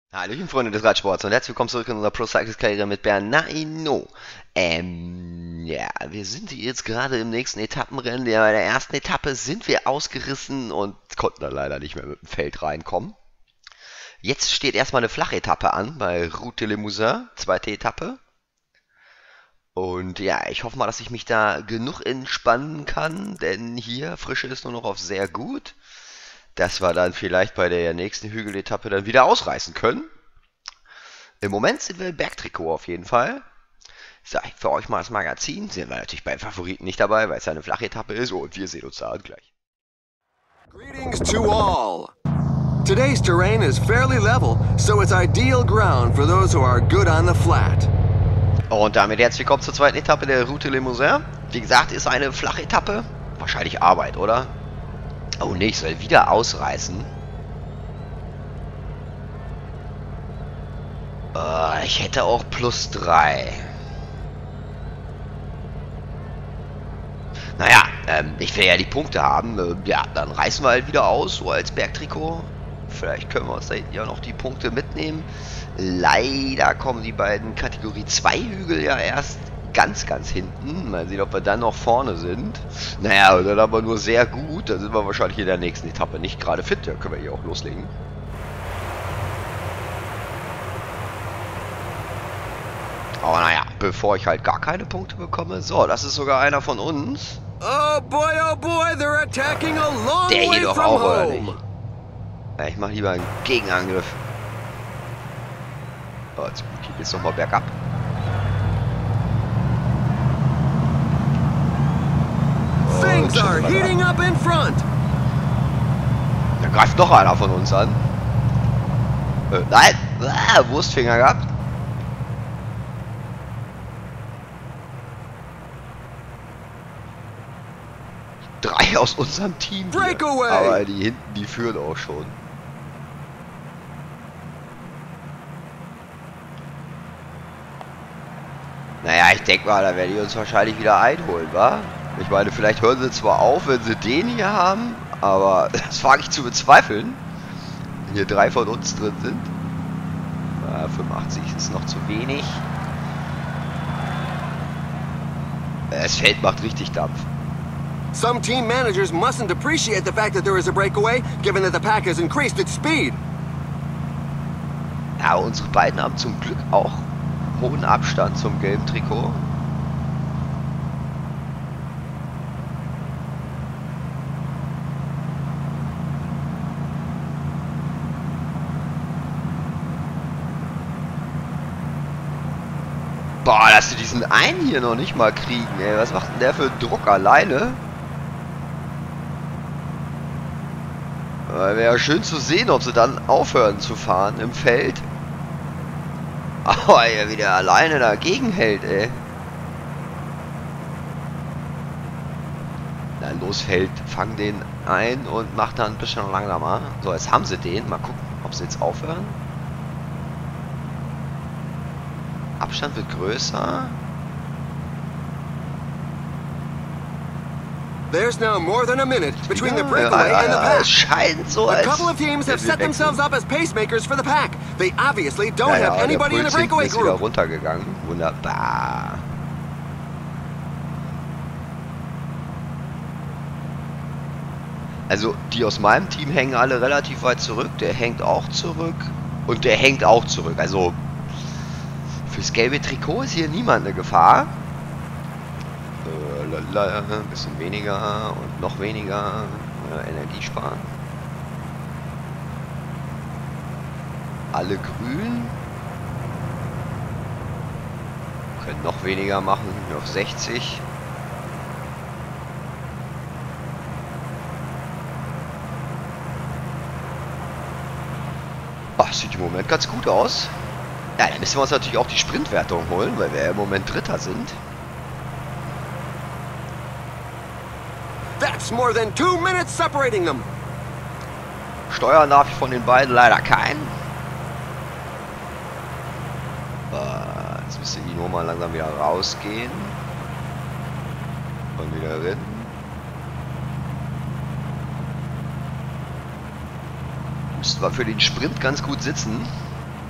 Hallöchen, Freunde des Radsports und herzlich willkommen zurück in unserer Pro Cycles Karriere mit Bernardino. Ja, wir sind jetzt gerade im nächsten Etappenrennen. Ja, bei der ersten Etappe sind wir ausgerissen und konnten dann leider nicht mehr mit dem Feld reinkommen. Jetzt steht erstmal eine Flachetappe an bei Route de Limousin, zweite Etappe. Und ja, ich hoffe mal, dass ich mich da genug entspannen kann, denn hier Frische ist nur noch auf sehr gut, dass wir dann vielleicht bei der nächsten Hügeletappe dann wieder ausreißen können. Im Moment sind wir im Bergtrikot auf jeden Fall. So, für euch mal das Magazin. Sind wir natürlich bei Favoriten nicht dabei, weil es ja eine flache Etappe ist. Und wir sehen uns da gleich. Greetings to all. Today's terrain is fairly level, so it's ideal ground for those who are good on the flat. Und damit herzlich willkommen zur zweiten Etappe der Route Limousin. Wie gesagt, ist eine flache Etappe. Wahrscheinlich Arbeit, oder? Oh nee, ich soll wieder ausreißen. Ich hätte auch +3. Naja, ich will ja die Punkte haben. Ja, dann reißen wir halt wieder aus, so als Bergtrikot. Vielleicht können wir uns da hinten ja noch die Punkte mitnehmen. Leider kommen die beiden Kategorie 2 Hügel ja erst ganz, ganz hinten. Mal sehen, ob wir dann noch vorne sind. Naja, und dann aber nur sehr gut. Dann sind wir wahrscheinlich in der nächsten Etappe nicht gerade fit. Dann können wir hier auch loslegen. Aber naja, bevor ich halt gar keine Punkte bekomme. So, das ist sogar einer von uns. Oh boy, they're attacking a long Der way hier doch from auch, oder nicht? home. Ja, ich mache lieber einen Gegenangriff. So, jetzt geht's nochmal bergab. Things are heating up in front. Da greift noch einer von uns an. Nein! Wurstfinger gehabt. Drei aus unserem Team hier. Breakaway. Aber die hinten, die führen auch schon. Naja, ich denke mal, da werden die uns wahrscheinlich wieder einholen, wa? Ich meine, vielleicht hören sie zwar auf, wenn sie den hier haben, aber das wage ich zu bezweifeln. Wenn hier 3 von uns drin sind. 85 ist noch zu wenig. Das Feld macht richtig Dampf. Some team managers mustn't appreciate the fact that there is a breakaway, given that the pack has increased its speed. Ja, unsere beiden haben zum Glück auch hohen Abstand zum gelben Trikot. Boah, dass sie diesen einen hier noch nicht mal kriegen, ey. Was macht denn der für Druck alleine? Wäre ja schön zu sehen, ob sie dann aufhören zu fahren im Feld. Aber er wieder alleine dagegen hält, ey. Na los, Feld, fang den ein und mach dann ein bisschen langsamer. So, jetzt haben sie den. Mal gucken, ob sie jetzt aufhören. Abstand wird größer. There's now more than a minute between the breakaway and the Es pack. scheint so, A als couple of teams have set themselves up as pacemakers for the pack. They obviously don't ja, have anybody in the der Puls breakaway ist wieder group. runtergegangen. Wunderbar. Also die aus meinem Team hängen alle relativ weit zurück. Der hängt auch zurück. Und der hängt auch zurück. Also fürs gelbe Trikot ist hier niemand eine Gefahr. Ein bisschen weniger und noch weniger. Energie sparen. Alle grün. Können noch weniger machen. Auf 60. Ach, sieht im Moment ganz gut aus. Ja, dann müssen wir uns natürlich auch die Sprintwertung holen, weil wir ja im Moment Dritter sind. That's more than 2 minutes separating them. Steuern darf ich von den beiden leider keinen. Jetzt müsste die Nummer langsam wieder rausgehen. Und wieder rein. Müssten wir für den Sprint ganz gut sitzen.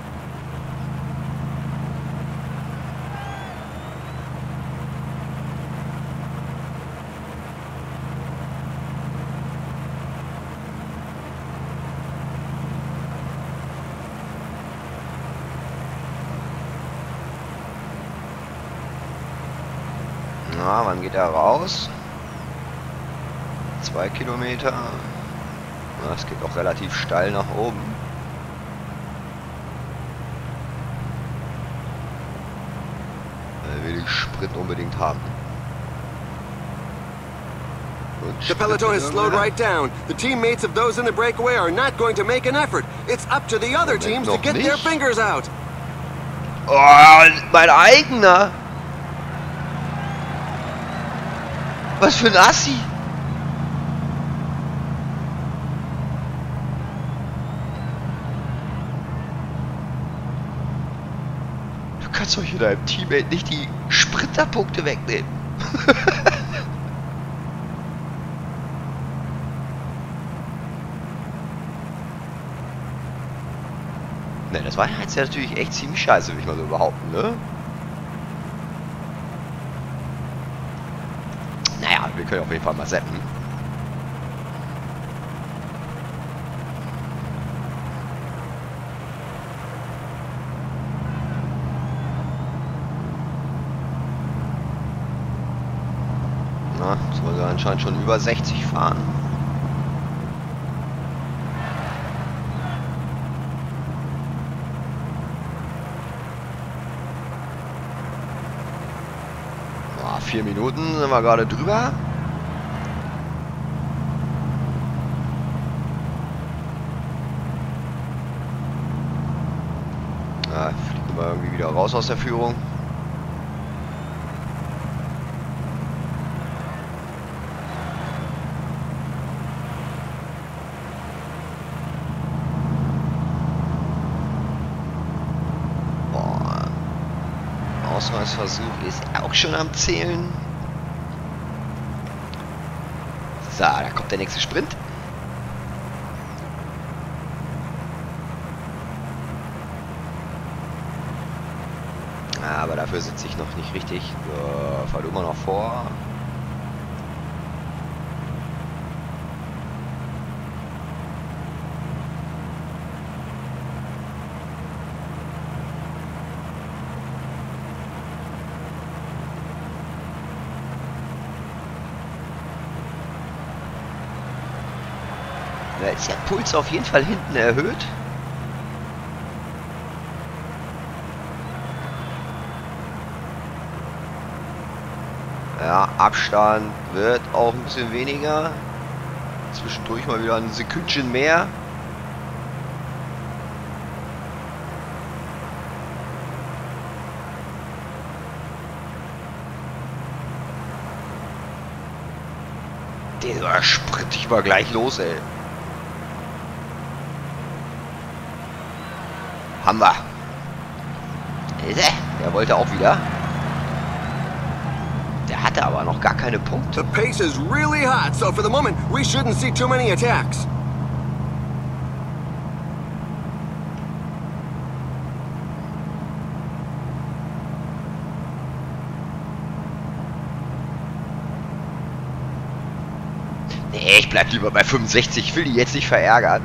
Na, wann geht er raus? 2 Kilometer. Na, es geht auch relativ steil nach oben. Er will den Sprint unbedingt haben. The peloton has slowed right down. The teammates of those in the breakaway are not going to make an effort. It's up to the other teams to get their fingers out. Oh, mein eigener! Was für ein Assi! Du kannst doch hier deinem Teammate nicht die Sprinterpunkte wegnehmen. Ne, das war jetzt ja natürlich echt ziemlich scheiße, will ich mal so behaupten, ne? Naja, wir können auf jeden Fall mal setzen. Na, jetzt wollen wir anscheinend schon über 60 fahren. Ja, 4 Minuten sind wir gerade drüber. Ja, fliegen wir irgendwie wieder raus aus der Führung. Ausreißversuch ist auch schon am Zählen. So, da kommt der nächste Sprint. Aber dafür sitze ich noch nicht richtig. So, fahr du mal noch vor. Da ist der Puls auf jeden Fall hinten erhöht. Ja, Abstand wird auch ein bisschen weniger. Zwischendurch mal wieder ein Sekündchen mehr. Der sprint ich mal gleich los, ey. Haben wir. Der wollte auch wieder. Der hatte aber noch gar keine Punkte. The pace is really hot, so for the moment we shouldn't see too many attacks. Nee, ich bleib lieber bei 65. Ich will die jetzt nicht verärgern.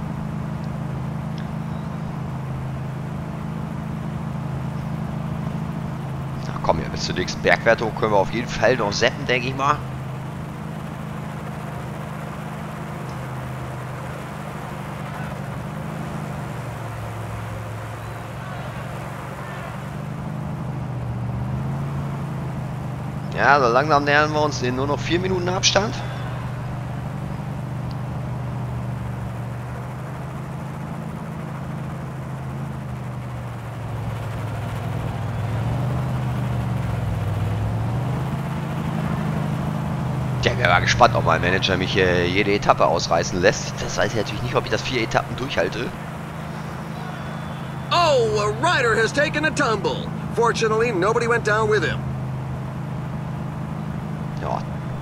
Komm, ja, bis zur nächsten Bergwertung können wir auf jeden Fall noch setzen, denke ich mal. Ja, so langsam nähern wir uns den nur noch 4 Minuten Abstand. Ja, ich war gespannt, ob mein Manager mich jede Etappe ausreißen lässt. Das weiß ich natürlich nicht, ob ich das 4 Etappen durchhalte. Oh, a rider has taken a tumble. Fortunately, nobody went down with him. Ja.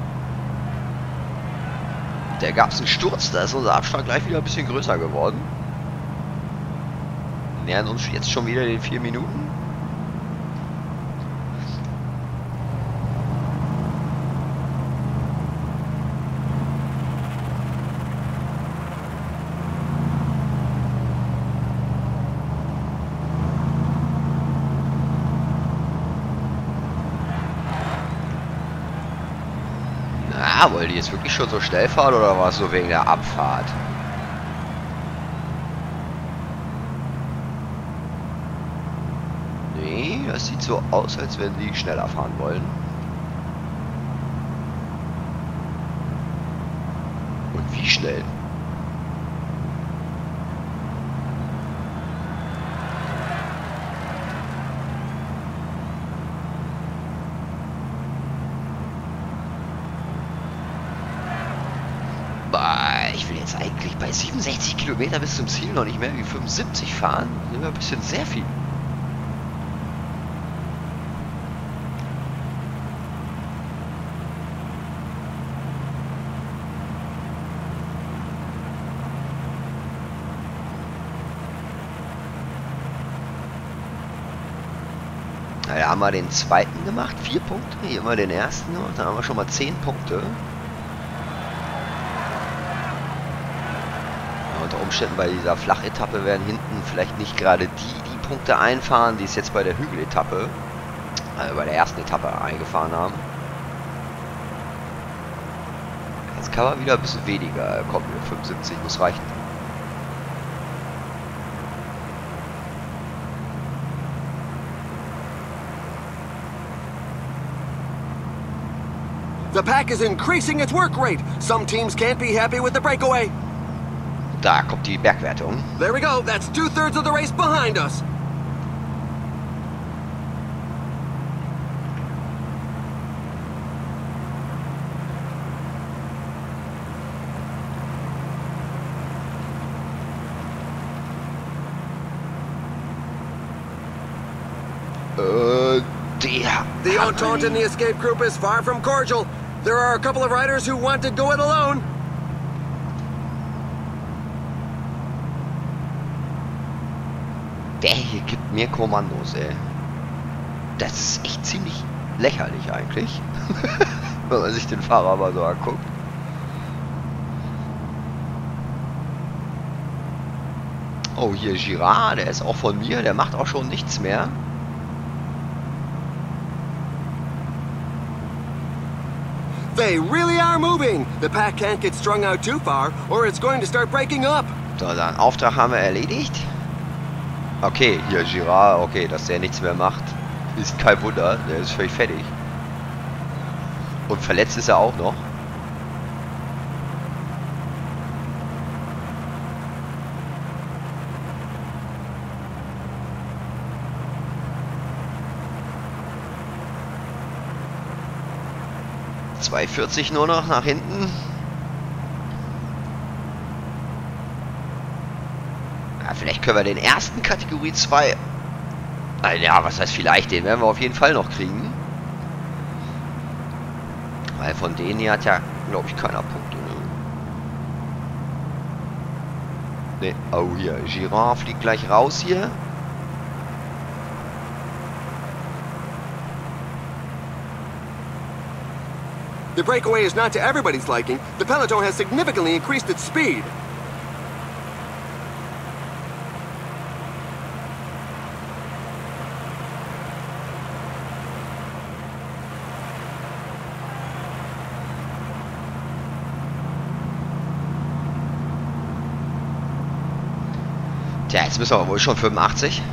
Da gab es einen Sturz, da ist unser Abstand gleich wieder ein bisschen größer geworden. Wir nähern uns jetzt schon wieder den 4 Minuten. Ja, wollen die jetzt wirklich schon so schnell fahren oder war es so wegen der Abfahrt? Nee, das sieht so aus, als wenn die schneller fahren wollen. Und wie schnell? Ich will jetzt eigentlich bei 67 Kilometer bis zum Ziel noch nicht mehr wie 75 fahren. Das ist ein bisschen sehr viel. Na, da haben wir den zweiten gemacht, 4 Punkte. Hier haben wir den ersten noch, da haben wir schon mal 10 Punkte. Unter Umständen bei dieser Flachetappe werden hinten vielleicht nicht gerade die Punkte einfahren, die es jetzt bei der Hügeletappe, also bei der ersten Etappe eingefahren haben. Jetzt kann man wieder ein bisschen weniger, kommt mit 75, muss reichen. The pack is increasing its work rate. Some teams can't be happy with the breakaway. Da kommt die Bergwertung. There we go. That's 2/3 of the race behind us. The entente in the escape group is far from cordial. There are a couple of riders who want to go it alone. Der hier gibt mir Kommandos, ey. Das ist echt ziemlich lächerlich eigentlich. Wenn man sich den Fahrer mal so anguckt. Oh, hier Girard, der ist auch von mir. Der macht auch schon nichts mehr. They really are moving. The pack can't get strung out too far, or it's going to start breaking up. So, dann Auftrag haben wir erledigt. Okay, hier Girard, okay, dass der nichts mehr macht, ist kein Wunder, der ist völlig fertig. Und verletzt ist er auch noch. ...2,40 nur noch nach hinten. Vielleicht können wir den ersten Kategorie 2... Ja, was heißt vielleicht? Den werden wir auf jeden Fall noch kriegen. Weil von denen hier hat ja, glaube ich, keiner Punkte. Ne, oh hier, Girard fliegt gleich raus hier. The breakaway is not to everybody's liking. The peloton has significantly increased its speed. Tja, jetzt müssen wir wohl schon 85.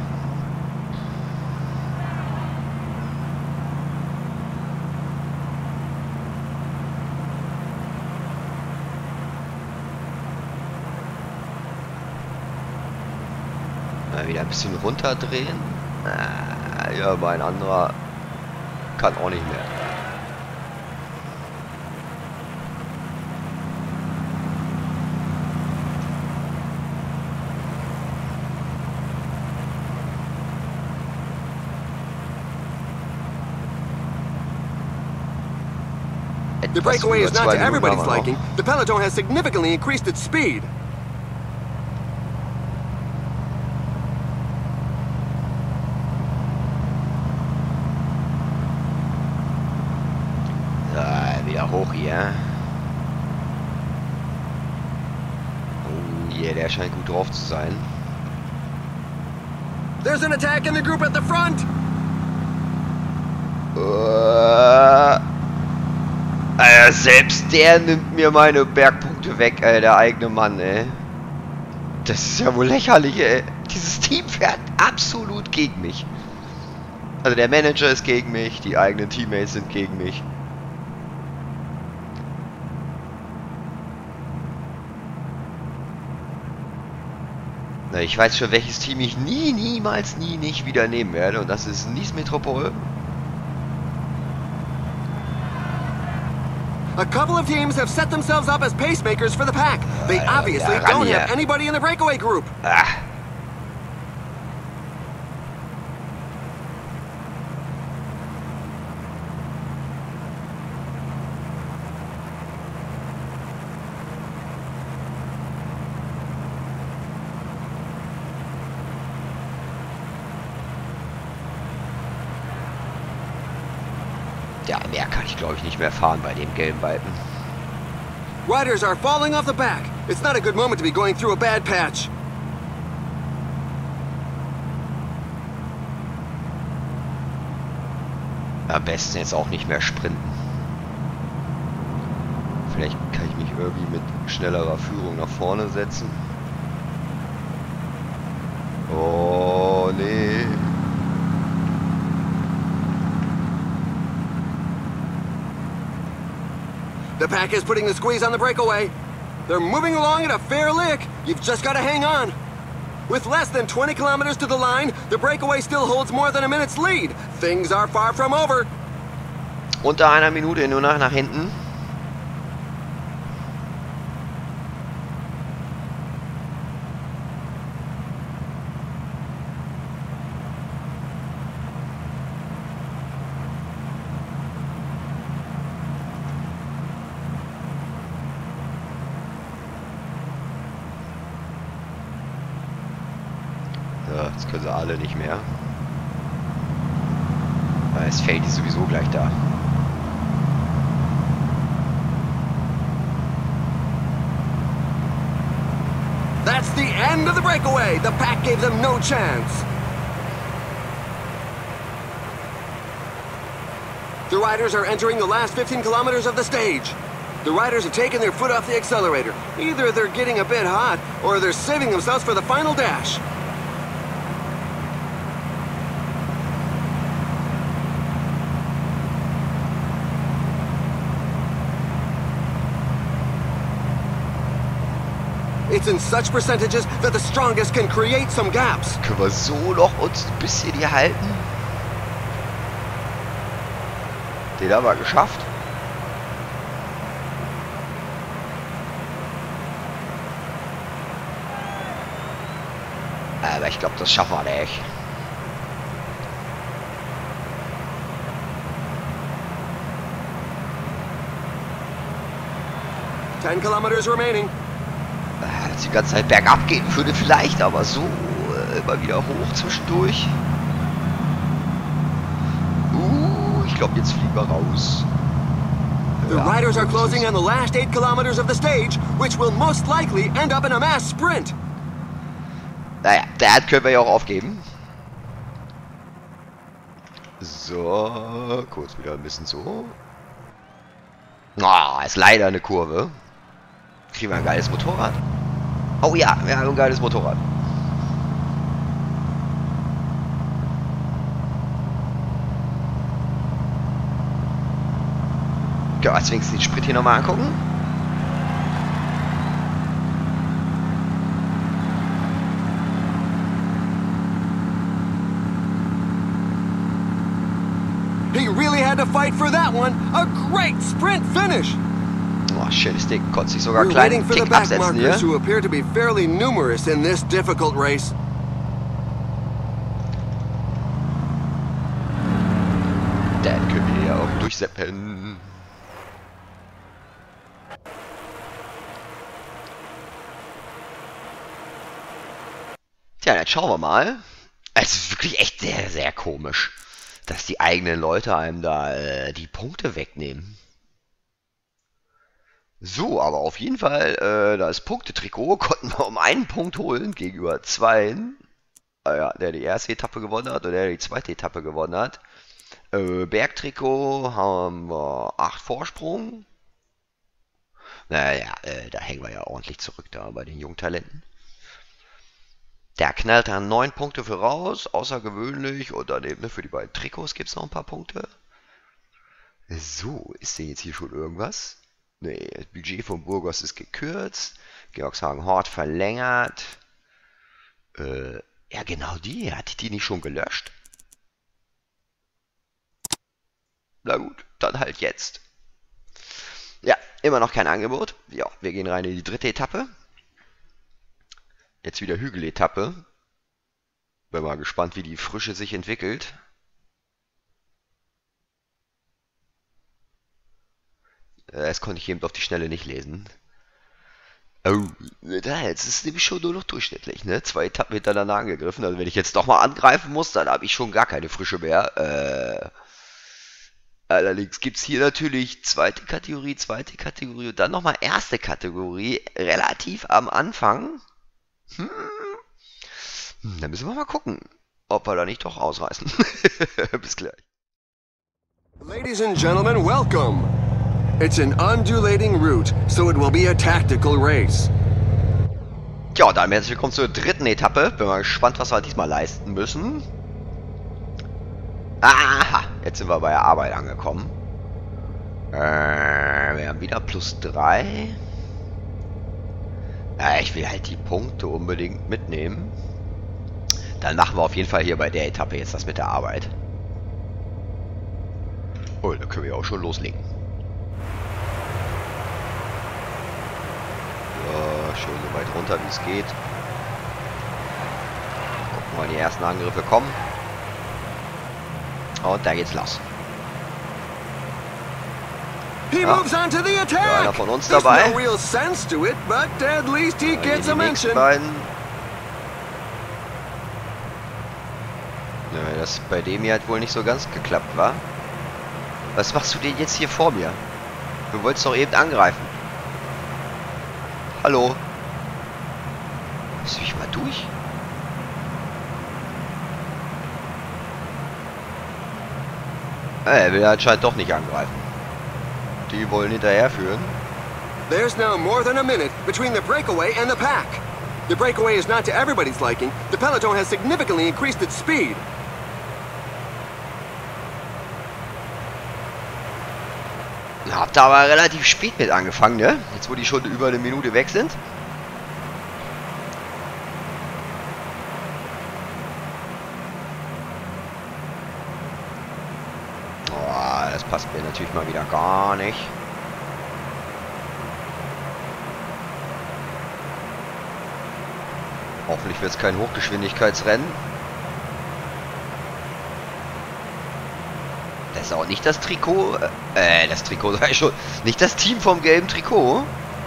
Mal wieder ein bisschen runterdrehen. Ja, mein anderer kann auch nicht mehr. The breakaway is not to everybody's liking. The peloton has significantly increased its speed. Wieder hoch hier. Oh, hier, der scheint gut drauf zu sein. There's an attack in the group at the front. Selbst der nimmt mir meine Bergpunkte weg, der eigene Mann, ey. Das ist ja wohl lächerlich, ey. Dieses Team fährt absolut gegen mich. Also der Manager ist gegen mich, die eigenen Teammates sind gegen mich. Na, ich weiß schon, welches Team ich niemals nicht wieder nehmen werde. Und das ist Nice Metropol. A couple of teams have set themselves up as pacemakers for the pack. They obviously don't have anybody in the breakaway group. Ja, mehr kann ich glaube ich nicht mehr fahren bei dem gelben Balken. Riders are falling off the back. It's not a good moment to be going through a bad patch. Am besten jetzt auch nicht mehr sprinten. Vielleicht kann ich mich irgendwie mit schnellerer Führung nach vorne setzen. Oh, nee. The pack is putting the squeeze on the breakaway. They're moving along at a fair lick. You've just got to hang on. With less than 20 kilometers to the line, the breakaway still holds more than a minute's lead. Things are far from over. Unter einer Minute nur nach hinten. Ja, jetzt können sie alle nicht mehr. Weil es fällt die sowieso gleich da. That's the end of the breakaway. The pack gave them no chance. The riders are entering the last 15 kilometers of the stage. The riders have taken their foot off the accelerator. Either they're getting a bit hot, or they're saving themselves for the final dash. It's in such percentages that the strongest can create some gaps. Können wir so noch uns ein bisschen hier halten? Den haben wir geschafft. Aber ich glaube, das schaffen wir nicht. Ten kilometers remaining. Dass die ganze Zeit bergab gehen würde vielleicht, aber so immer wieder hoch zwischendurch. Ich glaube, jetzt fliegen wir raus. The riders are closing on the last 8 kilometers of the stage, which will most likely end up in a mass sprint. Naja, der können wir ja auch aufgeben. So, kurz wieder ein bisschen so. Ist leider eine Kurve. Kriegen wir ein geiles Motorrad? Oh ja, wir haben ein geiles Motorrad. Ja, als wenigstens den Sprit hier nochmal angucken. He really had to fight for that one. A great sprint finish. Oh, schönes Ding. Konnte sich sogar We're einen waiting kleinen for the Tick back absetzen hier. markers who appear to be fairly numerous in this difficult race. Dann können wir ja auch durchseppen. Tja, jetzt schauen wir mal. Es ist wirklich echt sehr komisch, dass die eigenen Leute einem da die Punkte wegnehmen. So, aber auf jeden Fall, das Punktetrikot konnten wir um einen Punkt holen gegenüber zweien. Ja, der die erste Etappe gewonnen hat oder der die zweite Etappe gewonnen hat. Bergtrikot haben wir 8 Vorsprung. Naja, da hängen wir ja ordentlich zurück da bei den Jungtalenten. Der knallt da 9 Punkte für raus, außergewöhnlich. Und daneben für die beiden Trikots gibt es noch ein paar Punkte. So, ist denn jetzt hier schon irgendwas? Nee, das Budget von Burgos ist gekürzt. Georgshagen-Hort verlängert. Ja genau die. Hatte ich die nicht schon gelöscht? Na gut, dann halt jetzt. Ja, immer noch kein Angebot. Ja, wir gehen rein in die dritte Etappe. Jetzt wieder Hügeletappe. Bin mal gespannt, wie die Frische sich entwickelt. Das konnte ich eben auf die Schnelle nicht lesen. Oh, jetzt ist es nämlich schon nur noch durchschnittlich, ne? 2 Etappen hintereinander angegriffen. Also wenn ich jetzt doch mal angreifen muss, dann habe ich schon gar keine Frische mehr. Allerdings gibt es hier natürlich zweite Kategorie und dann nochmal erste Kategorie. Relativ am Anfang. Dann müssen wir mal gucken, ob wir da nicht doch ausreißen. Bis gleich. Ladies and gentlemen, welcome. It's an undulating route, so it will be a tactical race. Ja, dann herzlich willkommen zur dritten Etappe. Bin mal gespannt, was wir diesmal leisten müssen. Aha, jetzt sind wir bei der Arbeit angekommen. Wir haben wieder +3. Ja, ich will halt die Punkte unbedingt mitnehmen. Dann machen wir auf jeden Fall hier bei der Etappe jetzt das mit der Arbeit. Oh, da können wir auch schon loslegen. So, schön so weit runter, wie es geht. Gucken wir, die ersten Angriffe kommen. Und da geht's los. He moves on to the attack. Ja, einer von uns There's dabei. no real sense to it, but at least he gets a Die nächsten mention. beiden. Ja, das bei dem hier hat wohl nicht so ganz geklappt, war. Was machst du denn jetzt hier vor mir? Du wolltest doch eben angreifen. Hallo? Lass mich mal durch. Er will anscheinend doch nicht angreifen. Die wollen hinterherführen. There's now more than a minute between the breakaway and the pack. The breakaway is not to everybody's liking. The peloton has significantly increased its speed. Habt ihr aber relativ spät mit angefangen, ne? Jetzt wo die schon über eine Minute weg sind. Oh, das passt mir natürlich mal wieder gar nicht. Hoffentlich wird es kein Hochgeschwindigkeitsrennen. Das ist auch nicht das Trikot. Das Trikot sag ich schon. Nicht das Team vom gelben Trikot.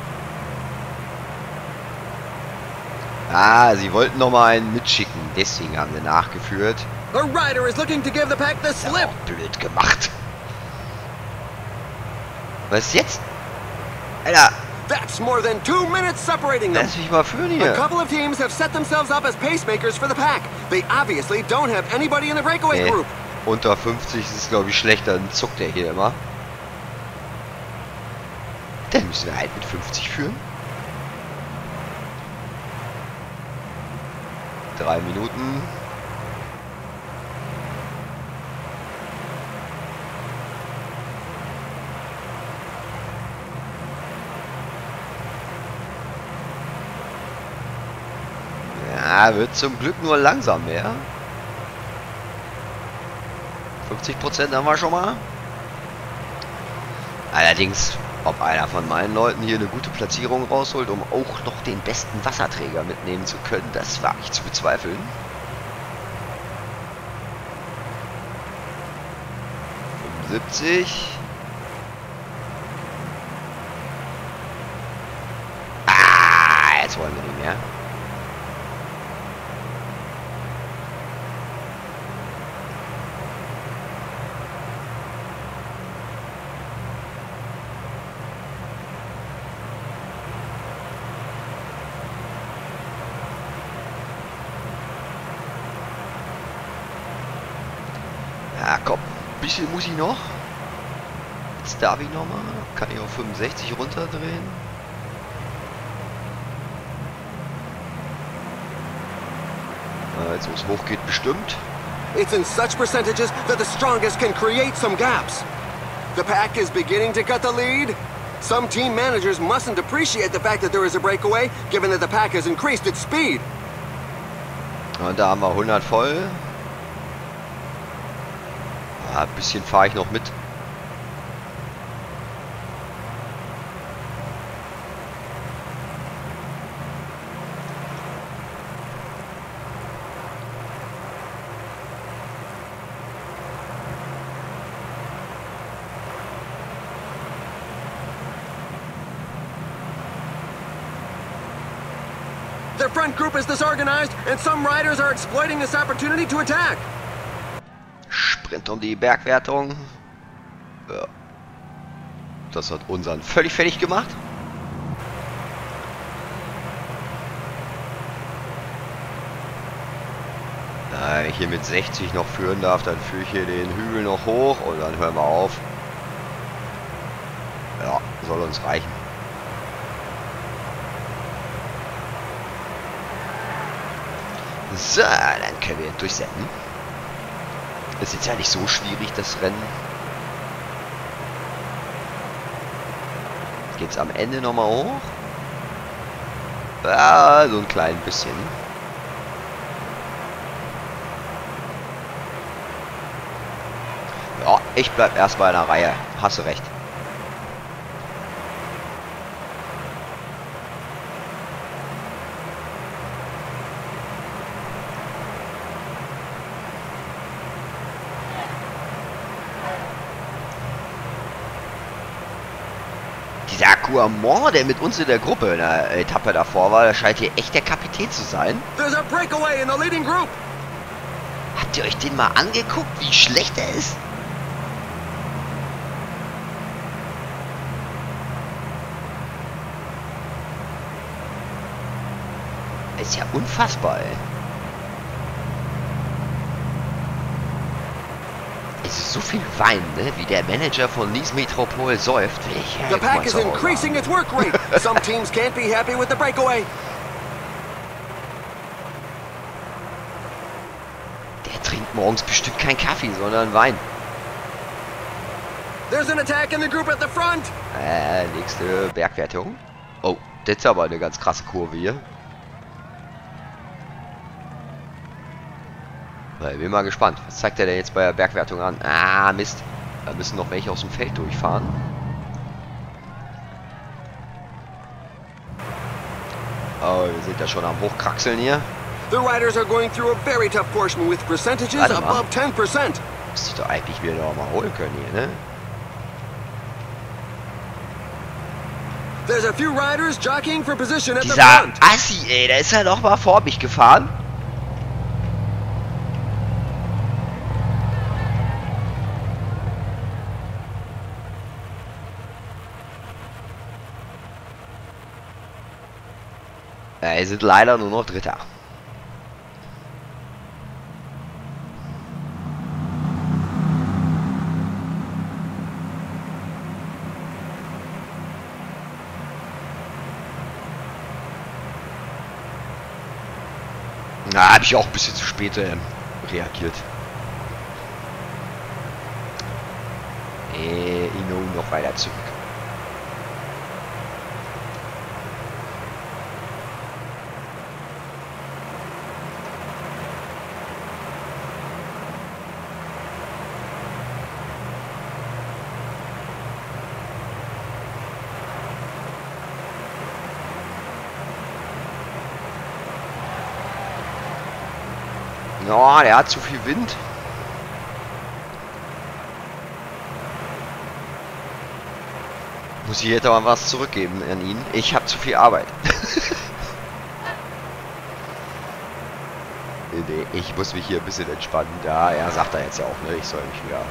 Ah, sie wollten noch mal einen mitschicken. Deswegen haben sie nachgeführt. The rider is looking to give the pack the slip. Oh, blöd gemacht. Was ist jetzt? Alter, That's more than 2 minutes separating them. lass mich mal führen A hier. couple of teams have set themselves up as pacemakers for the pack. They obviously don't have anybody in the breakaway Nee. group. Unter 50 ist es, glaube ich, schlechter. Dann zuckt der hier immer. Dann müssen wir halt mit 50 führen. 3 Minuten. Ja, wird zum Glück nur langsam mehr. 50% haben wir schon mal. Allerdings, ob einer von meinen Leuten hier eine gute Platzierung rausholt, um auch noch den besten Wasserträger mitnehmen zu können, das wage ich zu bezweifeln. /75. Ah, jetzt wollen wir nicht mehr. Ja, komm, ein bisschen muss ich noch. Jetzt darf ich nochmal. Kann ich auf 65 runterdrehen? Jetzt wo es hochgeht bestimmt. It's in such percentages that the strongest can create some gaps. The pack is beginning to cut the lead. Some team managers mustn't appreciate the fact that there is a breakaway, given that the pack has increased its speed. Und da haben wir 100 voll. Ja, ein bisschen fahre ich noch mit. Their front group is disorganized, and some riders are exploiting this opportunity to attack. Sprint um die Bergwertung. Ja. Das hat unseren völlig fertig gemacht. Wenn ich hier mit 60 noch führen darf, dann führe ich hier den Hügel noch hoch und dann hören wir auf. Ja, soll uns reichen. So, dann können wir durchsenden. Ist jetzt ja nicht so schwierig, das Rennen. Geht's am Ende nochmal hoch? Ja, so ein klein bisschen. Ja, ich bleib erstmal in der Reihe. Hast du recht. Dieser Courmont, der mit uns in der Gruppe in der Etappe davor war, der scheint hier echt der Kapitän zu sein. There's a breakaway in the leading group. Habt ihr euch den mal angeguckt, wie schlecht er ist? Ist ja unfassbar, ey. Es ist so viel Wein, ne? Wie der Manager von Nice Metropol säuft. The pack is increasing its work rate. Some teams can't be happy with the breakaway. Der trinkt morgens bestimmt keinen Kaffee, sondern Wein. There's an attack in the group at the front. Nächste Bergwertung. Oh, das ist aber eine ganz krasse Kurve hier. Ich bin mal gespannt. Was zeigt er denn jetzt bei der Bergwertung an? Ah, Mist. Da müssen noch welche aus dem Feld durchfahren. Oh, wir sind ja schon am Hochkraxeln hier. The riders are going through a very tough portion with percentages above 10%. Müsste ich doch eigentlich wieder noch mal holen können hier, ne? There's a few riders jockeying for position at the Dieser front. Assi, ey, der ist ja noch mal vor mich gefahren. Wir sind leider nur noch Dritter. Na, habe ich auch ein bisschen zu spät reagiert. Ino noch weiter zurück. Oh, der hat zu viel Wind. Muss ich jetzt aber was zurückgeben an ihn. Ich habe zu viel Arbeit. Nee, ich muss mich hier ein bisschen entspannen. Ja, er sagt da jetzt ja auch, ne? Ich soll mich wieder...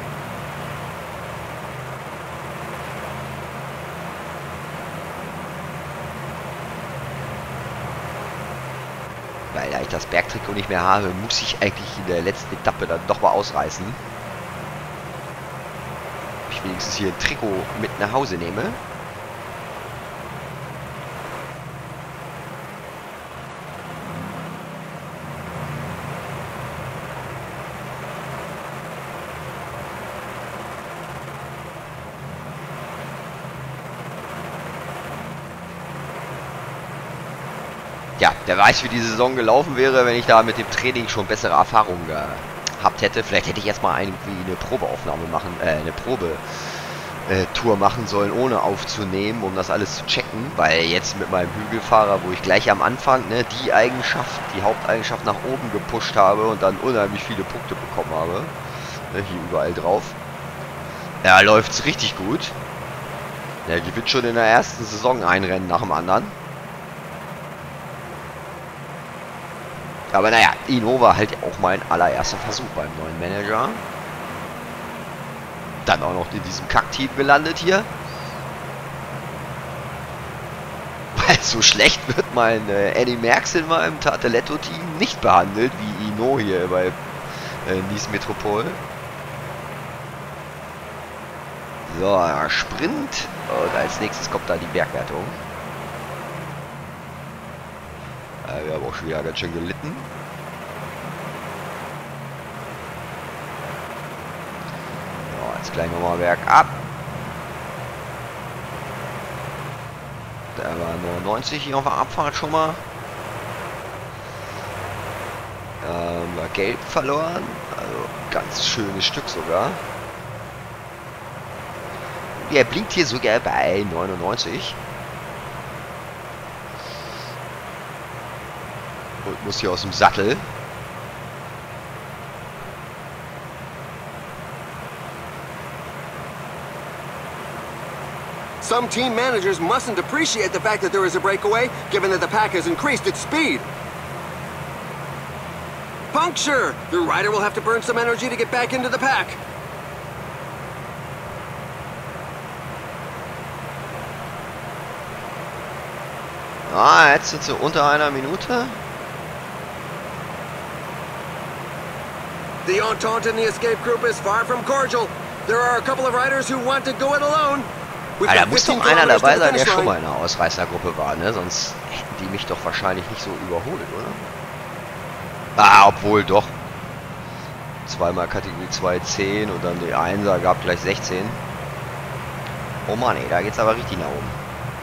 Weil da ich das Bergtrikot nicht mehr habe, muss ich eigentlich in der letzten Etappe dann doch mal ausreißen. ich wenigstens hier ein Trikot mit nach Hause nehme. Ja, der weiß, wie die Saison gelaufen wäre, wenn ich da mit dem Training schon bessere Erfahrungen gehabt hätte. Vielleicht hätte ich erstmal irgendwie eine Probeaufnahme machen, eine Probetour machen sollen, ohne aufzunehmen, um das alles zu checken. Weil jetzt mit meinem Hügelfahrer, wo ich gleich am Anfang die Haupteigenschaft nach oben gepusht habe und dann unheimlich viele Punkte bekommen habe. Hier überall drauf. Ja, läuft's richtig gut. Der gewinnt schon in der ersten Saison ein Rennen nach dem anderen. Aber naja, Ino war halt auch mein allererster Versuch beim neuen Manager. Dann auch noch in diesem Kackteam gelandet hier. Weil so schlecht wird mein Eddie Merckx in meinem Tarteletto-Team nicht behandelt, wie Ino hier bei Nice Metropol. So, Sprint. Und als nächstes kommt da die Bergwertung. Wir haben auch schon wieder ganz schön gelitten. So, jetzt gleich nochmal bergab. Da war 99 hier auf der Abfahrt schon mal. War Geld verloren. Also ganz schönes Stück sogar. Der blinkt hier sogar bei 99. Und muss hier aus dem Sattel. Some team managers mustn't appreciate the fact that there is a breakaway, given that the pack has increased its speed. Puncture! The rider will have to burn some energy to get back into the pack. Ah, jetzt sind sie unter einer Minute. The Entente in the escape group is far from cordial. There are a couple of riders who want to go it alone. Ah, da muss doch einer dabei sein, der schon mal in einer Ausreißergruppe war, ne? Sonst hätten die mich doch wahrscheinlich nicht so überholt, oder? Ah, obwohl doch. Zweimal Kategorie 2 10 und dann die 1er gab gleich 16. Oh Mann, ey, da geht's aber richtig nach oben.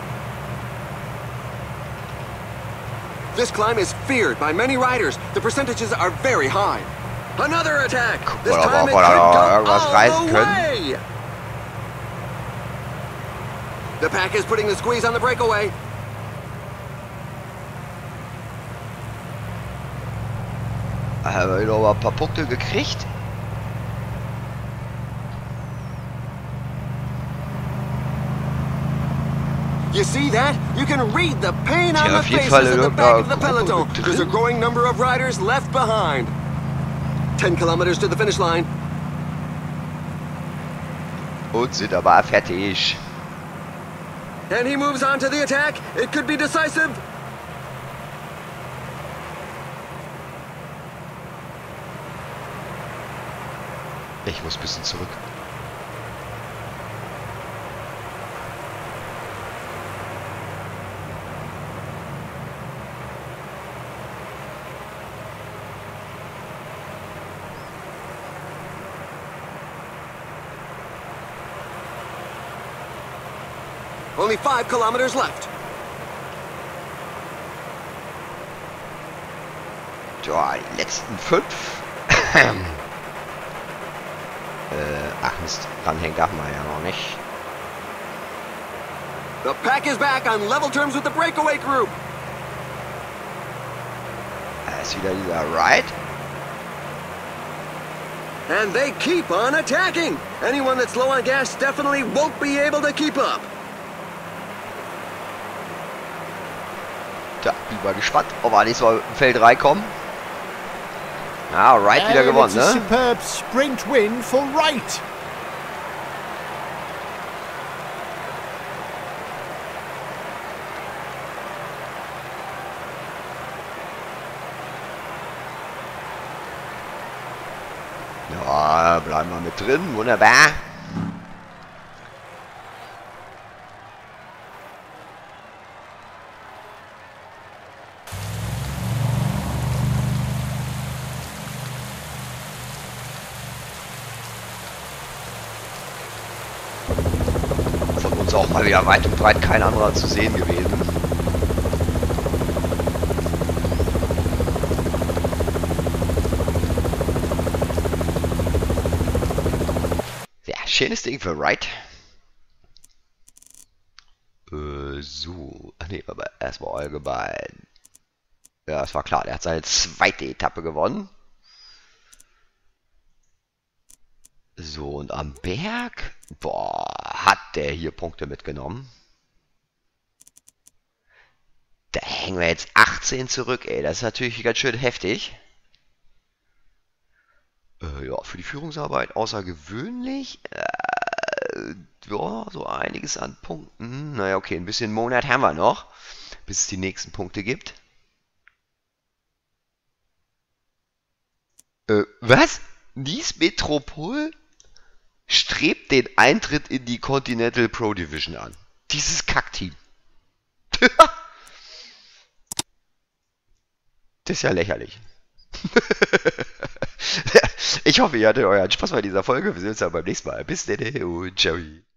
This climb is feared by many riders. The percentages are very high. Another attack. This time it could go all the way. The pack is putting the squeeze on the breakaway. Haben wir noch ein paar Punkte gekriegt? You see that? You can read the pain on the faces at the back of the peloton. There's a growing number of riders left behind. 10 kilometers to the finish line. Und sind aber fertig. And he moves on to the attack. It could be decisive. Ich muss ein bisschen zurück. Only 5 kilometers left. Ja, die letzten 5. Ach Mist, ranhängen darf man ja noch nicht. The pack is back on level terms with the breakaway group. Da ist wieder dieser Ride. And they keep on attacking. Anyone that's low on gas definitely won't be able to keep up. Da bin ich mal gespannt, ob wir nächstes Mal im Feld 3 kommen. Ja, Wright wieder gewonnen, ne? Superb sprint win for Wright. Ja, bleiben wir mit drin, wunderbar. Ist auch mal wieder weit und breit kein anderer zu sehen gewesen. Ja, schönes Ding für Wright. So. Ach nee, aber erstmal allgemein. Ja, es war klar, der hat seine zweite Etappe gewonnen. So, und am Berg, boah, hat der hier Punkte mitgenommen. Da hängen wir jetzt 18 zurück, ey. Das ist natürlich ganz schön heftig. Ja, für die Führungsarbeit außergewöhnlich. Ja, so einiges an Punkten. Naja, okay, ein bisschen Monat haben wir noch, bis es die nächsten Punkte gibt. Was? Nice Metropol strebt den Eintritt in die Continental Pro Division an. Dieses Kackteam. Das ist ja lächerlich. Ich hoffe, ihr hattet euren Spaß bei dieser Folge. Wir sehen uns dann beim nächsten Mal. Bis dann und ciao.